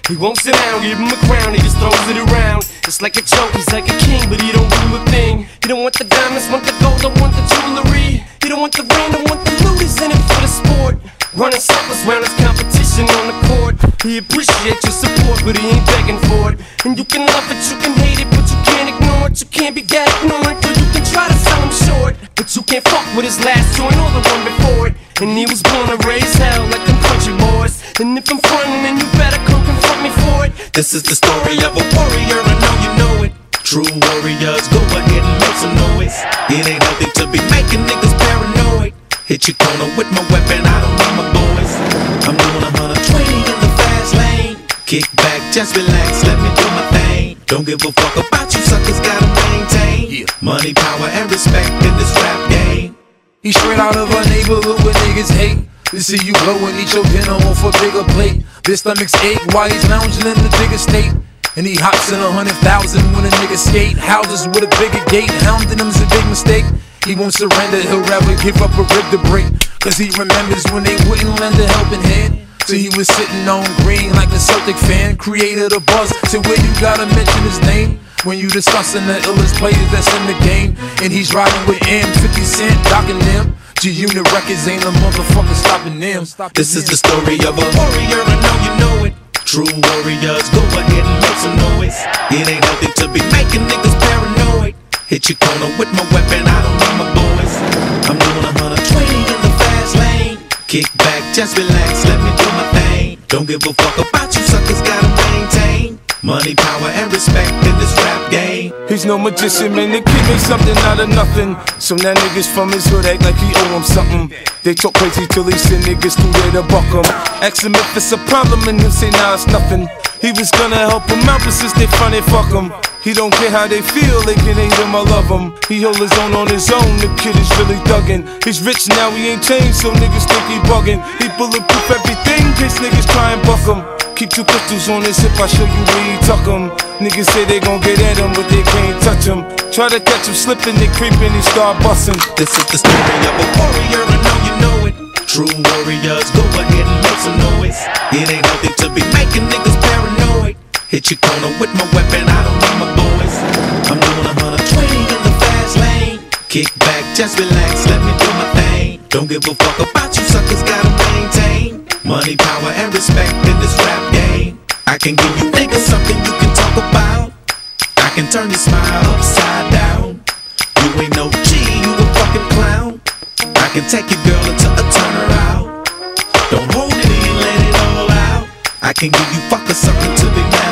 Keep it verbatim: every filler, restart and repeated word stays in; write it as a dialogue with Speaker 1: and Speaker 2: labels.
Speaker 1: He won't sit down, give him a crown, he just throws it around. It's like a joke, he's like a king, but he don't rule a thing. He don't want the diamonds, want the gold, don't want the jewelry. He don't want the rain, don't want the loot, he's in it for the sport. Running circles round his competition on the court. He appreciates your support, but he ain't begging for it. And you can love it, you can hate it, but you can't ignore it. You can't be that ignorant, or you can try to sell him short. But you can't fuck with his last joint or the one before it. And he was born to raise hell like them country boys. And if I'm frontin', then you better come confront me for it.
Speaker 2: This is the story of a warrior, I know you know it. True warriors, go ahead and make some noise. It ain't healthy to be making niggas paranoid. Hit your corner with my weapon, I don't need my boys. I'm doing a hundred twenty in the fast lane. Kick back, just relax, let me do my thing. Don't give a fuck about you suckers, gotta maintain yeah. Money, power, and respect in this rap game.
Speaker 3: He straight out of a neighborhood where niggas hate. To see you blow and eat your dinner off a bigger plate. Their stomachs ache while he's lounging in the bigger state. And he hops in a hundred thousand when a nigga skate. Houses with a bigger gate, hounding him's a big mistake. He won't surrender, he'll rather give up a rib to break. Cause he remembers when they wouldn't lend a helping hand. So he was sitting on green like a Celtic fan. Created a buzz to where you gotta mention his name when you discussing the illest players that's in the game. And he's riding with M, fifty cent, docking them. G-Unit records ain't a motherfucker stopping them.
Speaker 2: This is the story of a warrior, I know you know it. True warriors, go ahead and make some noise. It ain't healthy to be making niggas paranoid. Hit your corner with my weapon, I don't need my boys. I'm doing a hundred twenty in the fast lane. Kick back, just relax, let me do my thing. Don't give a fuck about you suckers, gotta maintain money, power, and respect in this rap game.
Speaker 1: He's no magician, man, the kid made something out of nothing. So now niggas from his hood act like he owe him something. They talk crazy till he send niggas through there to buck him. Ask him if it's a problem and he'll say nah, it's nothing. He was gonna help him out, but since they funny, fuck him. He don't care how they feel, they can hate him or love him. He hold his own on his own, the kid is really thuggin'. He's rich now, he ain't changed, so niggas think he buggin'. He bulletproof everything, in case niggas try and buck him. Keep two pistols on his hip, I show you where he tuck him. Niggas say they gon' get at him, but they can't touch him. Try to catch him slipping, they creepin', he start bustin'.
Speaker 2: This is the story of a warrior, I know you know it. True warriors, go ahead and make some noise. It ain't healthy to be making niggas paranoid. Hit your corner with my weapon, I don't need my boys. I'm doing a hundred twenty in the fast lane. Kick back, just relax, let me do my thing. Don't give a fuck about you suckers, gotta maintain money, power, and respect in this rap game. I can give you niggas something you can talk about. I can turn your smile upside down. You ain't no G, you a fucking clown. I can take your girl into a turnaround. Don't hold it in, let it all out. I can give you fuckers something to be mad